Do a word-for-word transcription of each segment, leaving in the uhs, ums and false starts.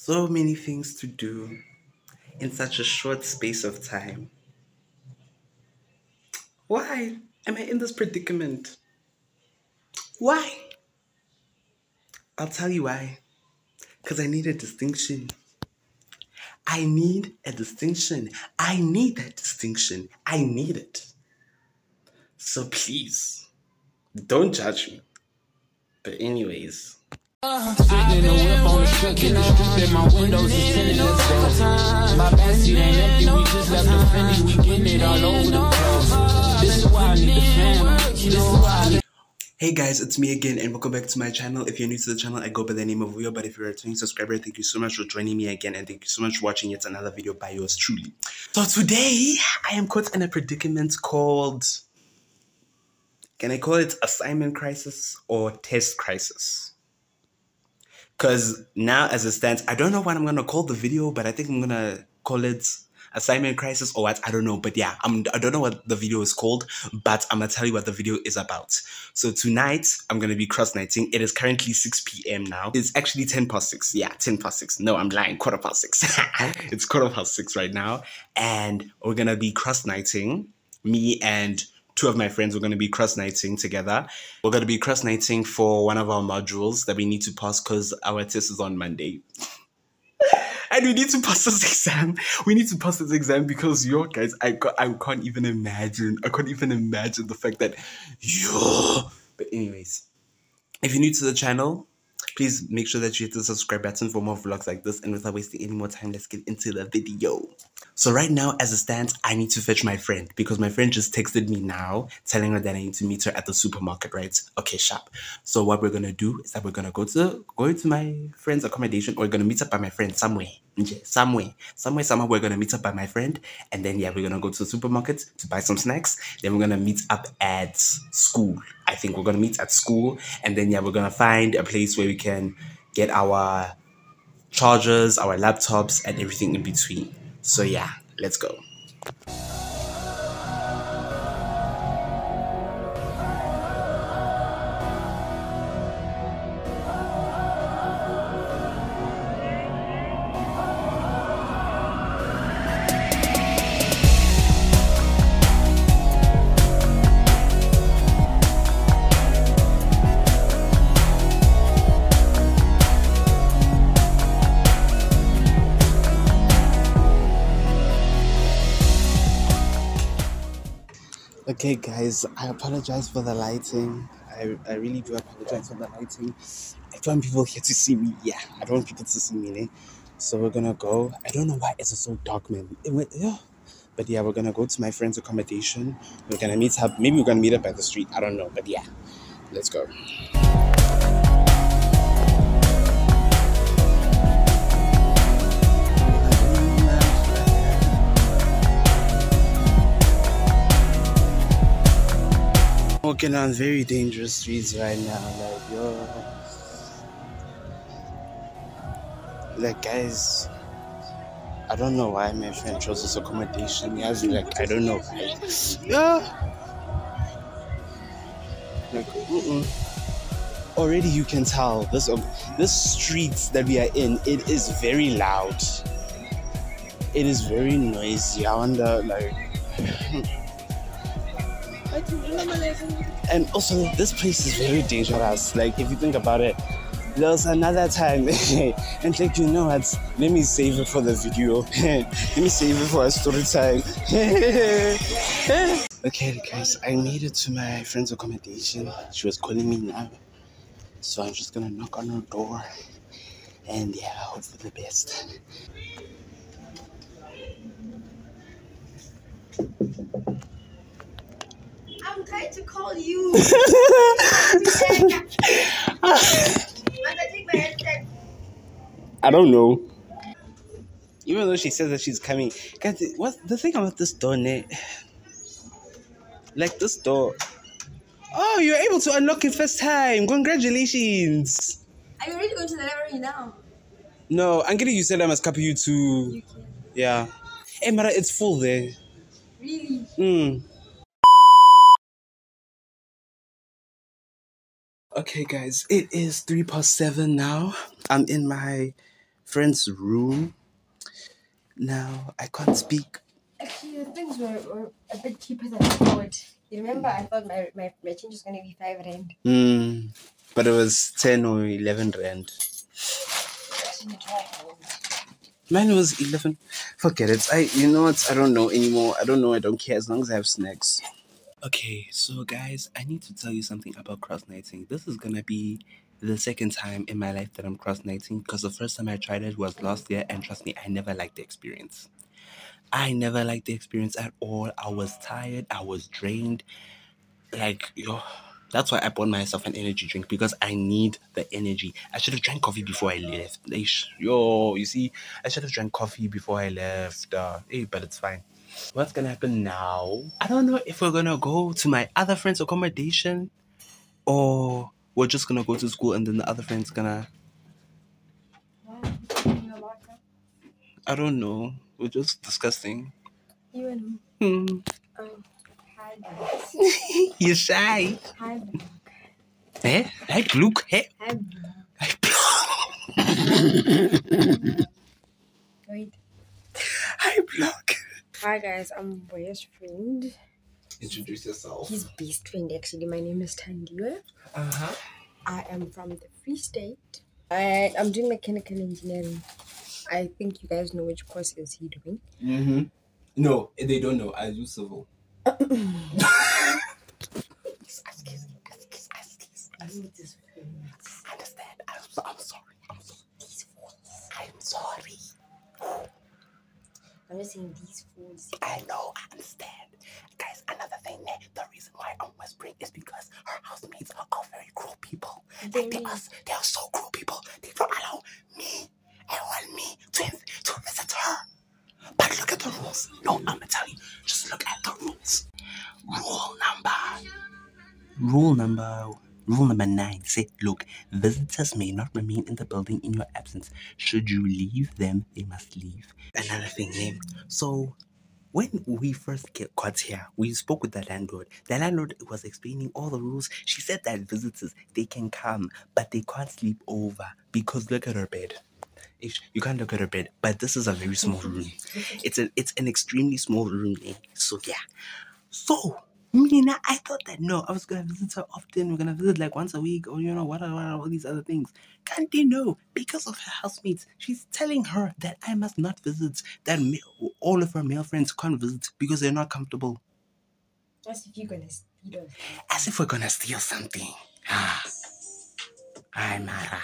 so many things to do in such a short space of time. Why am I in this predicament? Why? I'll tell you why. Because I need a distinction. I need a distinction. I need that distinction. I need it. So please, don't judge me. But anyways. Sitting in the whip on the strip, in the strip, and my windows is tinted, let's go. My backseat ain't empty, we just left the Fendi, we getting it all over the place. This is why I need the fam, this is why I need. Hey guys, it's me again and welcome back to my channel. If you're new to the channel, I go by the name of Vuyo, but if you're a returning subscriber, thank you so much for joining me again and thank you so much for watching yet another video by yours truly. So today, I am caught in a predicament called, can I call it assignment crisis or test crisis? Because now as it stands, I don't know what I'm going to call the video, but I think I'm going to call it assignment crisis or what, I don't know. But yeah, I'm, I don't know what the video is called, but I'm going to tell you what the video is about. So tonight, I'm going to be cross-nighting. It is currently six p m now. It's actually ten past six. Yeah, ten past six. No, I'm lying. Quarter past six. It's quarter past six right now. And we're going to be cross-nighting. Me and two of my friends, we're going to be cross-nighting together. We're going to be cross-nighting for one of our modules that we need to pass because our test is on Monday. And we need to pass this exam. We need to pass this exam because, yo, guys, I, I can't even imagine. I can't even imagine the fact that, yo. But anyways, if you're new to the channel, please make sure that you hit the subscribe button for more vlogs like this. And without wasting any more time, let's get into the video. So right now, as it stands, I need to fetch my friend because my friend just texted me now telling her that I need to meet her at the supermarket, right? Okay, sharp. So what we're going to do is that we're going to go to go to my friend's accommodation, or we're going to meet up by my friend somewhere. Somewhere. Somewhere, somewhere we're going to meet up by my friend. And then, yeah, we're going to go to the supermarket to buy some snacks. Then we're going to meet up at school. I think we're going to meet at school. And then, yeah, we're going to find a place where we can get our chargers, our laptops, and everything in between. So yeah, let's go. Okay guys, I apologize for the lighting. I, I really do apologize for the lighting. I don't want people here to see me. Yeah, I don't want people to see me. Eh? So we're gonna go. I don't know why it's so dark, man. It went, yeah. But yeah, we're gonna go to my friend's accommodation. We're gonna meet up. Maybe we're gonna meet up at the street. I don't know. But yeah, let's go. Walking on very dangerous streets right now, like yo, like guys, I don't know why my friend chose this accommodation. He has like I don't know why. Yeah, like mm-mm. Already you can tell this um, this streets that we are in. It is very loud. It is very noisy. I wonder like. And also, this place is very dangerous. Like, if you think about it, there was another time, and like, you know what? Let me save it for the video. Let me save it for a story time. Okay, guys, I made it to my friend's accommodation. She was calling me now, so I'm just gonna knock on her door, and yeah, hope for the best. I'm trying to call you. I don't know. Even though she says that she's coming. Guys, what's the thing about this door, Nate? Like this door. Oh, you're able to unlock it first time. Congratulations. Are you really going to the library now? No, I'm getting you said I must copy you to. You can. Yeah. Hey, Mara, it's full there. Really? Hmm. Okay guys, it is three past seven now. I'm in my friend's room. Now I can't speak. Actually, the things were, were a bit cheaper than I thought. You remember, I thought my, my, my change was going to be five rand. Mm, but it was ten or eleven rand. Mine was eleven. Forget it. I, you know what? I don't know anymore. I don't know. I don't care as long as I have snacks. Okay, so guys, I need to tell you something about cross-nighting. This is gonna be the second time in my life that I'm cross-nighting because the first time I tried it was last year, and trust me, I never liked the experience. I never liked the experience at all. I was tired. I was drained. Like, yo, that's why I bought myself an energy drink because I need the energy. I should have drank coffee before I left. Like, yo, you see, I should have drank coffee before I left. Uh, hey, but it's fine. What's gonna happen now? I don't know if we're gonna go to my other friend's accommodation or we're just gonna go to school and then the other friend's gonna. I don't know. We're just discussing. You and Hmm. um, hi, You're shy. hi, Eh? Hi, Luke. Hey. hi, Hi, wait. Hi, Block. Hi guys, I'm Boya's friend. Introduce yourself. His best friend, actually. My name is Tandiwe. Uh huh. I am from the Free State. I, I'm doing mechanical engineering. I think you guys know which course is he doing. Mm-hmm. No, they don't know. I do civil. I understand. I'm, so, I'm sorry. I'm sorry. These fools. I'm sorry. I'm just saying these fools. I know. I understand. Guys, another thing, eh, the reason why I'm whispering is because her housemates are all very cruel people. They Like, they are, they are so cruel people. They don't allow me and want me to, to visit her. But look at the rules. No, I'm going to tell you. Just look at the rules. Rule number. Rule number. Rule number nine. Say, look, visitors may not remain in the building in your absence. Should you leave them, they must leave. Another thing, eh? So, when we first get, got here, we spoke with the landlord. The landlord was explaining all the rules. She said that visitors, they can come, but they can't sleep over because look at her bed. Ish, you can't look at her bed, but this is a very small room. It's a, it's an extremely small room. Eh? So yeah. So, Mina, I thought that no, I was gonna visit her often. We're gonna visit like once a week, or you know, what are, what are all these other things. Can't they know? Because of her housemates, she's telling her that I must not visit. That ma- all of her male friends can't visit because they're not comfortable. As if you're gonna steal. As if we're gonna steal something. Ah, I'm Mara.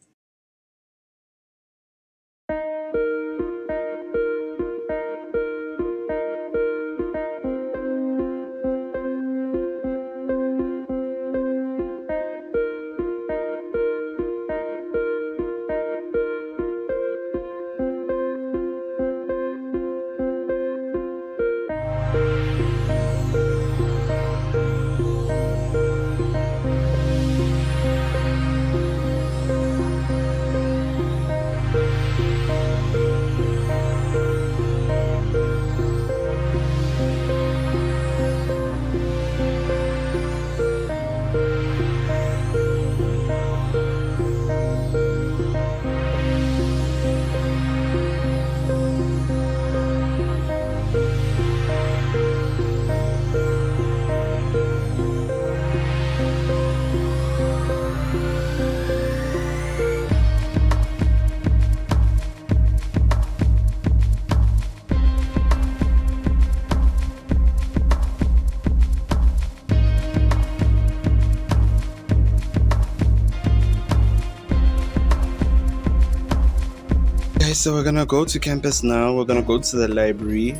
So we're gonna go to campus now. We're gonna go to the library,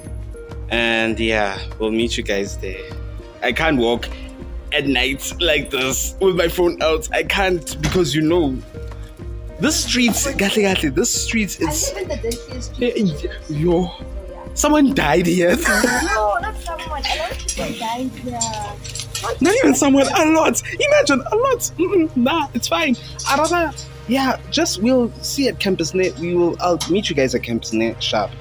and yeah, we'll meet you guys there. I can't walk at night like this with my phone out. I can't because you know this streets, Gatli Gatli. This streets is. I live in the dirtiest street. Yo, someone died here. No, not someone. A lot of people died here. Not even someone. A lot. Imagine a lot. Mm-mm, nah, it's fine. I rather. Yeah, just we'll see at Campus Net. We will. I'll meet you guys at Campus Net sharp.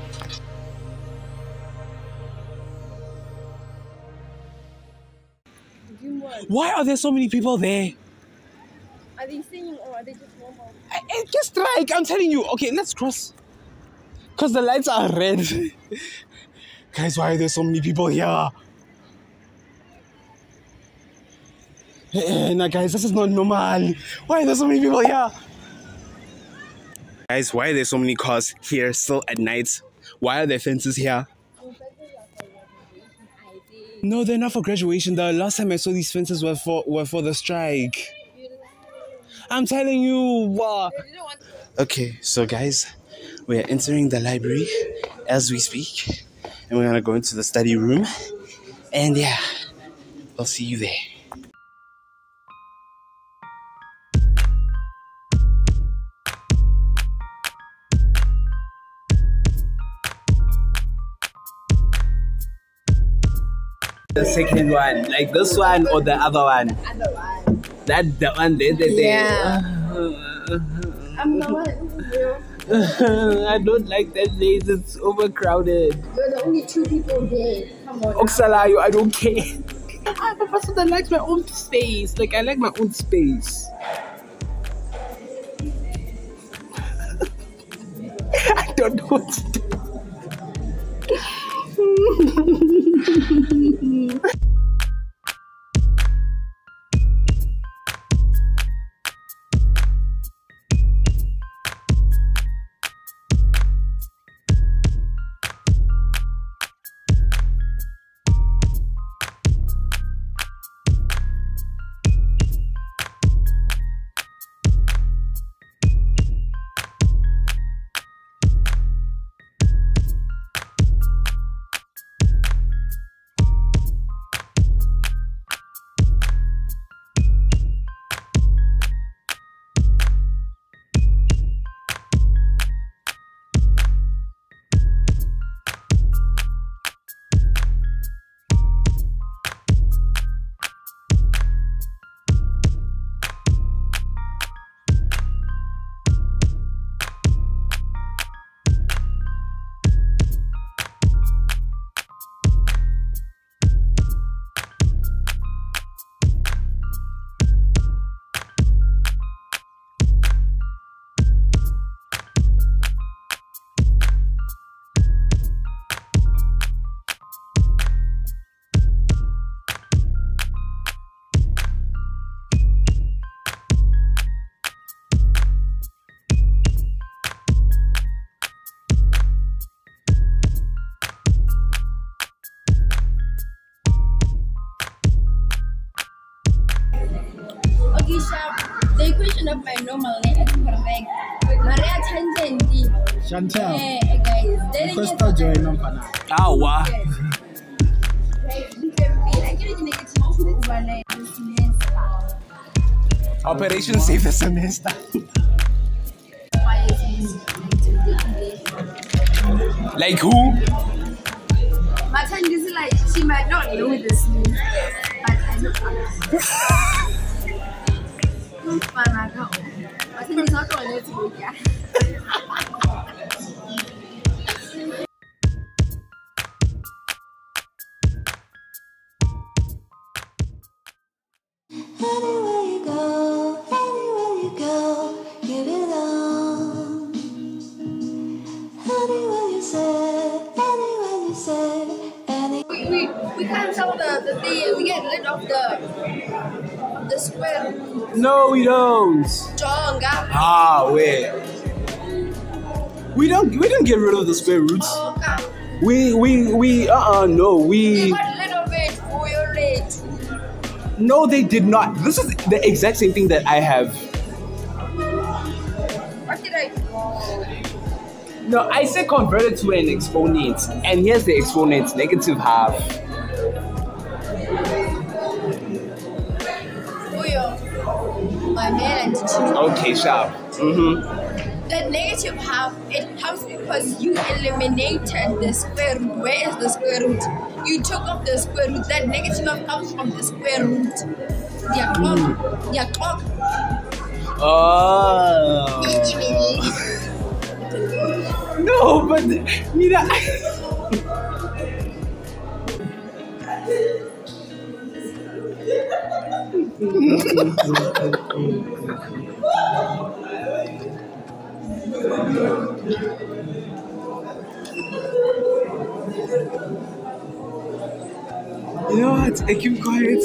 Why are there so many people there? Are they singing or are they just normal? I, I just strike. I'm telling you. Okay, let's cross. Because the lights are red. Guys, why are there so many people here? Nah, guys, this is not normal. Why are there so many people here? Guys, why are there so many cars here still at night? Why are there fences here? No, they're not for graduation. The last time I saw these fences were for were for the strike. I'm telling you. Uh... Okay, so guys, we are entering the library as we speak. And we're gonna go into the study room. And yeah, I'll see you there. The second one, like this one or the other one? Other one. That the one there, there, there. Yeah. I'm the one. I don't like that place. It's overcrowded. You're the only two people there. Come on. Oxalayo, I don't care. I'm a person that likes my own space. Like I like my own space. I don't know what to do. The equation of my normal name is correct. Maria Tangendi. Chantel. Yeah, guys. Questo joy number now. Ah, wow. Operation Save the Semester. Like who? Matandi is like, she might not know this means, but I know others. Matandi is not on it to go here. Anywhere you go, anywhere you go, you belong. Anywhere you say, anywhere you say, any. We, we, we cancel the, the thing, we get rid of the, of the square. No, we don't. Jonga. Ah, wait. We don't. We don't get rid of the square roots. Okay. We we we. Uh uh no we. We got rid of it. Vuyolwethu. No, they did not. This is the exact same thing that I have. What did I do? No, I said convert it to an exponent, and here's the exponent, negative half. Vuyo. My man and teacher. Okay, sharp. Mm-hmm. The negative half, it comes because you eliminated the square root. Where is the square root? You took off the square root. That negative half comes from the square root. Yeah, clock. Yeah, clock. Oh. No, but Mira. You know what? I keep quiet.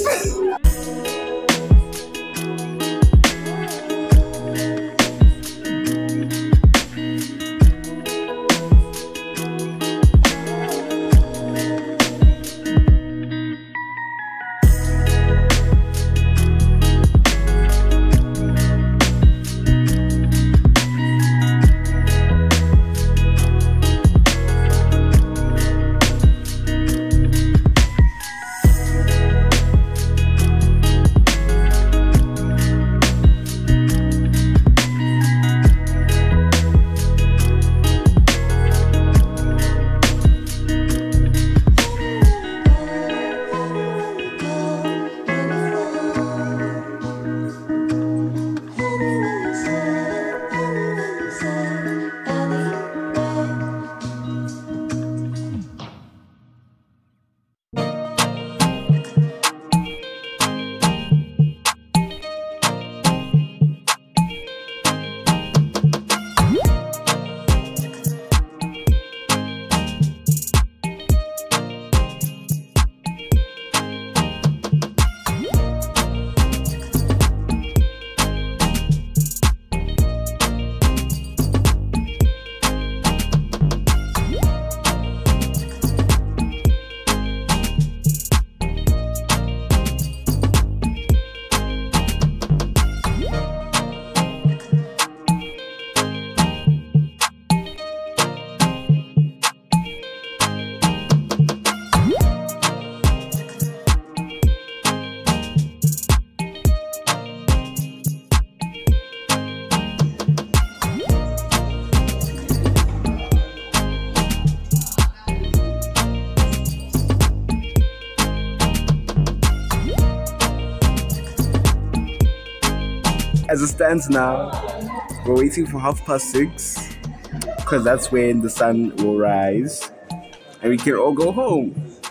As it stands now, we're waiting for half past six because that's when the sun will rise and we can all go home.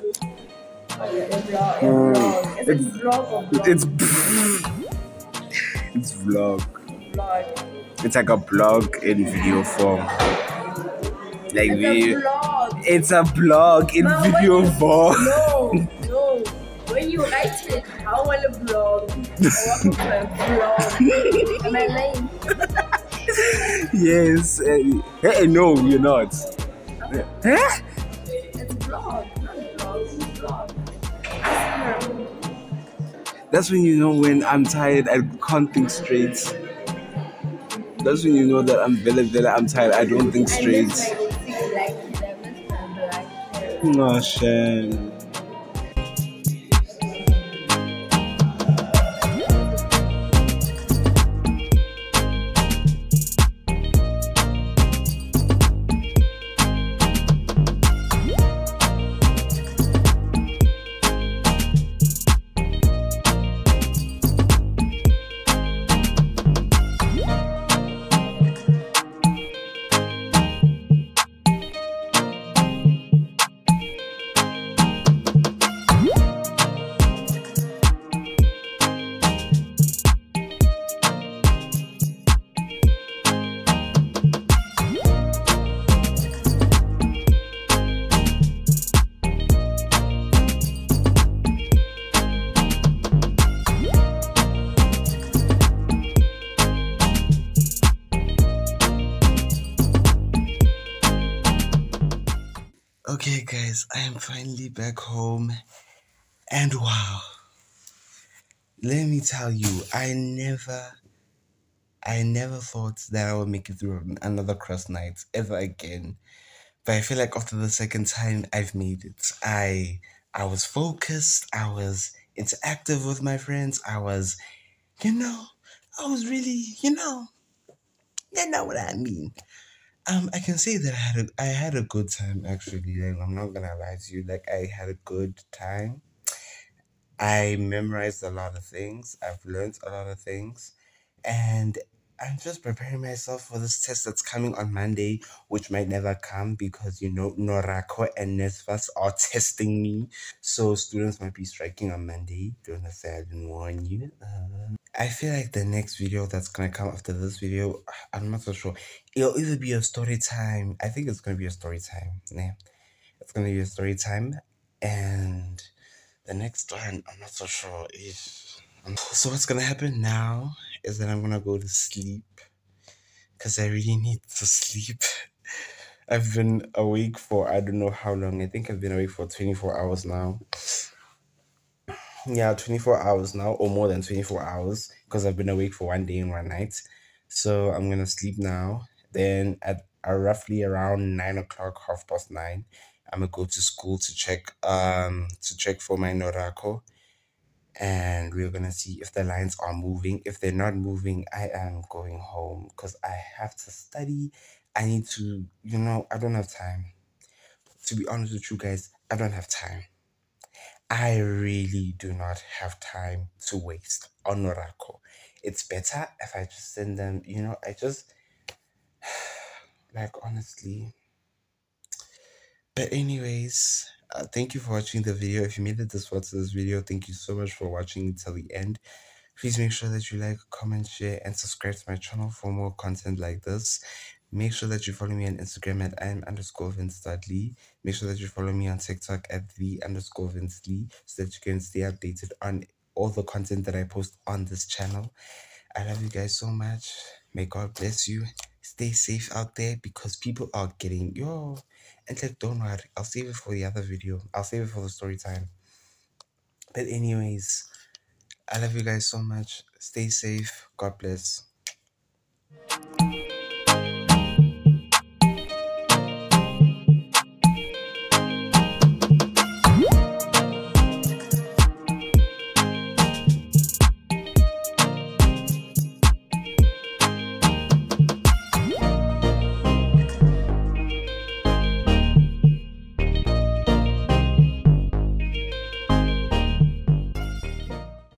Mm, it's it's it's vlog. It's like a blog in video form. Like It's video. a vlog. It's a blog in But video when you- form. No, no. When you write it, how will a vlog? Welcome to a vlog. Am I lying? Yes. Uh, hey, no, you're not. Huh? It's vlog, not vlog. It's vlog. That's when you know when I'm tired, I can't think straight. That's when you know that I'm very, very, I'm tired, I don't think And straight. this like see like eleven and black hair. No, shame. Okay, guys, I am finally back home, and wow, let me tell you, I never, I never thought that I would make it through another cross night ever again. But I feel like after the second time, I've made it. I, I was focused. I was interactive with my friends. I was, you know, I was really, you know, you know what I mean. Um, I can say that I had a I had a good time actually. Like, I'm not gonna lie to you. Like, I had a good time. I memorized a lot of things. I've learned a lot of things, and I'm just preparing myself for this test that's coming on Monday, which might never come because you know Norako and Nesfas are testing me. So students might be striking on Monday. Don't say I didn't warn you. Uh, I feel like the next video that's gonna come after this video, I'm not so sure. It'll either be a story time. I think it's gonna be a story time. Yeah, it's gonna be a story time, and the next one, I'm not so sure. If so, what's gonna happen now is that I'm gonna go to sleep because I really need to sleep. I've been awake for I don't know how long. I think I've been awake for twenty-four hours now. Yeah, twenty-four hours now, or more than twenty-four hours, because I've been awake for one day and one night. So I'm gonna sleep now. Then at uh, roughly around nine o'clock, half past nine, I'm gonna go to school to check um to check for my Norako, and we're gonna see if the lines are moving. If they're not moving, I am going home because I have to study. I need to, you know, I don't have time. To be honest with you guys, I don't have time. I really do not have time to waste on Norako. It's better if I just send them, you know, I just, like, honestly. But anyways, uh, thank you for watching the video. If you made it this far to this video, thank you so much for watching till the end. Please make sure that you like, comment, share, and subscribe to my channel for more content like this. Make sure that you follow me on Instagram at im underscore Vince Dudley. Make sure that you follow me on TikTok at the underscore Vince Lee so that you can stay updated on all the content that I post on this channel. I love you guys so much. May God bless you. Stay safe out there because people are getting yo. And like, don't worry, I'll save it for the other video. I'll save it for the story time. But anyways, I love you guys so much. Stay safe. God bless.